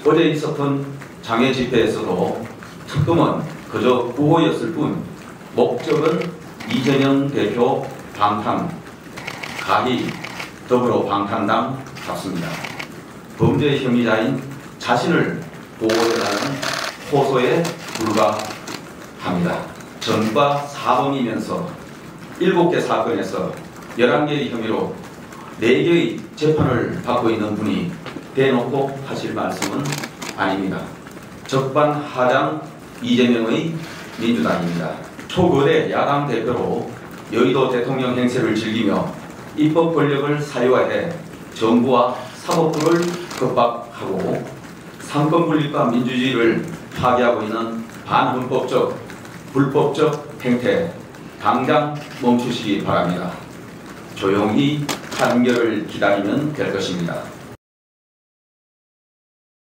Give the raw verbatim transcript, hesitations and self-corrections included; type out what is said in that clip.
어제 있었던 장외 집회에서도 특검은 그저 구호였을 뿐 목적은 이재명 대표 방탄, 가히 더불어 방탄당 같습니다. 범죄 혐의자인 자신을 보호해라는 호소에 불과합니다. 전과 사범이면서 일곱 개 사건에서 열한 개의 혐의로 네 개의 재판을 받고 있는 분이 대놓고 하실 말씀은 아닙니다. 적반하장 이재명의 민주당입니다. 초거대 야당 대표로 여의도 대통령 행세를 즐기며 입법 권력을 사유화해 정부와 사법부를 겁박하고 상권 분립과 민주주의를 파괴하고 있는 반헌법적, 불법적 행태 당장 멈추시기 바랍니다. 조용히 판결을 기다리면 될 것입니다.